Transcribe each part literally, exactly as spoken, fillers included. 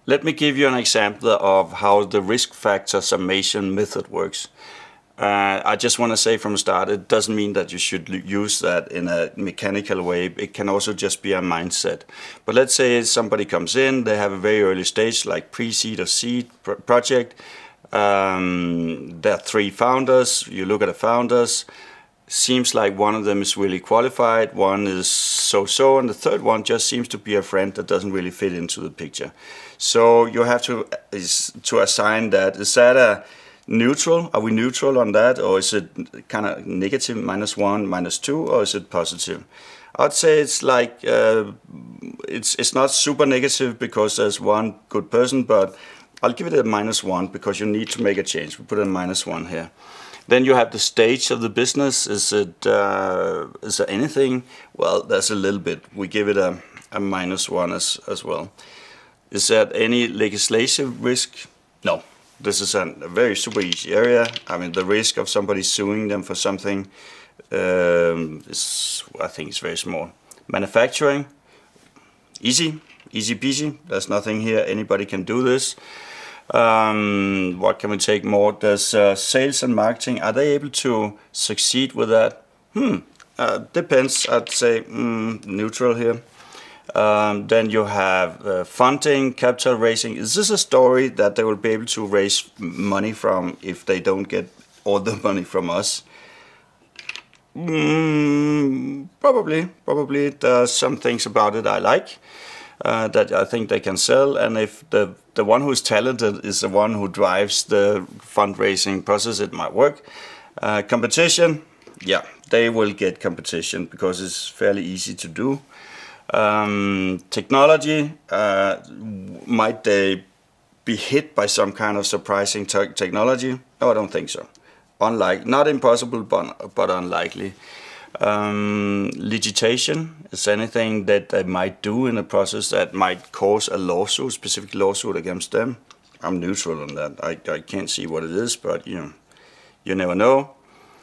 Let me give you an example of how the risk factor summation method works. Uh, I just want to say from the start, it doesn't mean that you should use that in a mechanical way. It can also just be a mindset. But let's say somebody comes in, they have a very early stage, like pre-seed or seed pr project. Um, there are three founders. You look at the founders. Seems like one of them is really qualified, one is so-so, and the third one just seems to be a friend that doesn't really fit into the picture. So you have to is to assign that. Is that a neutral? Are we neutral on that, or is it kind of negative, minus one, minus two, or is it positive? I'd say it's like uh, it's it's not super negative because there's one good person, but I'll give it a minus one because you need to make a change. We put a minus one here. Then you have the stage of the business. Is it uh, is there anything? Well, there's a little bit. We give it a, a minus one as, as well. Is there any legislative risk? No. This is a, a very super easy area. I mean, the risk of somebody suing them for something um, is, I think, it's very small. Manufacturing, easy, easy peasy. There's nothing here. Anybody can do this. Um, what can we take more? There's uh, sales and marketing. Are they able to succeed with that? Hmm, uh, depends. I'd say mm, neutral here. Um, then you have uh, funding, capital raising. Is this a story that they will be able to raise money from if they don't get all the money from us? Mm, probably, probably. There's some things about it I like. Uh, that I think they can sell, and if the the one who's talented is the one who drives the fundraising process, it might work. Uh, competition, yeah, they will get competition because it's fairly easy to do. Um, technology, uh, might they be hit by some kind of surprising te technology? No, I don't think so. Unlike, not impossible, but but unlikely. Um, legislation is anything that they might do in a process that might cause a lawsuit, specific lawsuit against them. I'm neutral on that. I, I can't see what it is, but you know, you never know.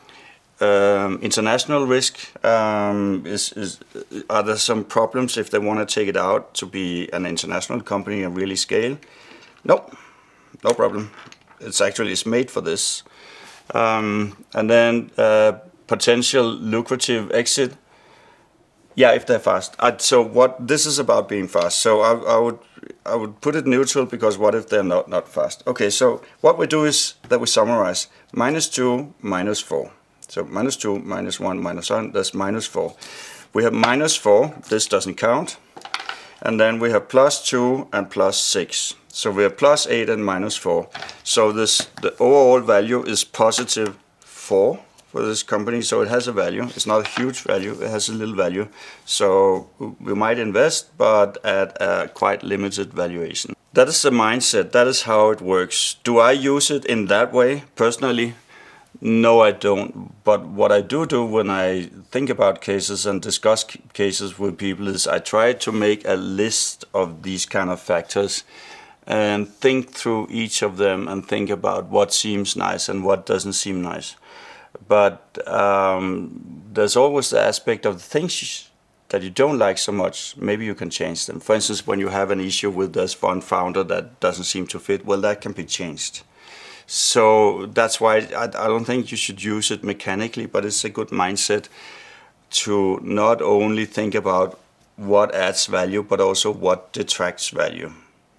Um, international risk, um, is, is are there some problems if they want to take it out to be an international company and really scale? Nope, no problem. It's actually it's made for this. Um, and then uh, potential lucrative exit. Yeah, if they're fast. I, so what this is about being fast. So I, I would I would put it neutral because what if they're not not fast? Okay, so what we do is that we summarize minus two, minus four. So minus two, minus one, minus one. That's minus four. We have minus four. This doesn't count. And then we have plus two and plus six. So we have plus eight and minus four. So this the overall value is positive four. For this company, so it has a value. It's not a huge value, it has a little value. So we might invest, but at a quite limited valuation. That is the mindset, that is how it works. Do I use it in that way, personally? No, I don't. But what I do do when I think about cases and discuss cases with people is I try to make a list of these kind of factors and think through each of them and think about what seems nice and what doesn't seem nice. But um, there's always the aspect of the things that you don't like so much. Maybe you can change them. For instance, when you have an issue with this one founder that doesn't seem to fit, well, that can be changed. So that's why I, I don't think you should use it mechanically, but it's a good mindset to not only think about what adds value, but also what detracts value.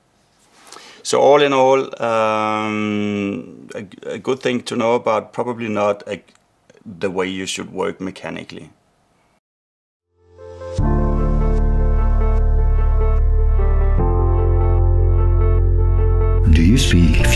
So all in all, um, a, a good thing to know about, probably not a, the way you should work mechanically. Do you speak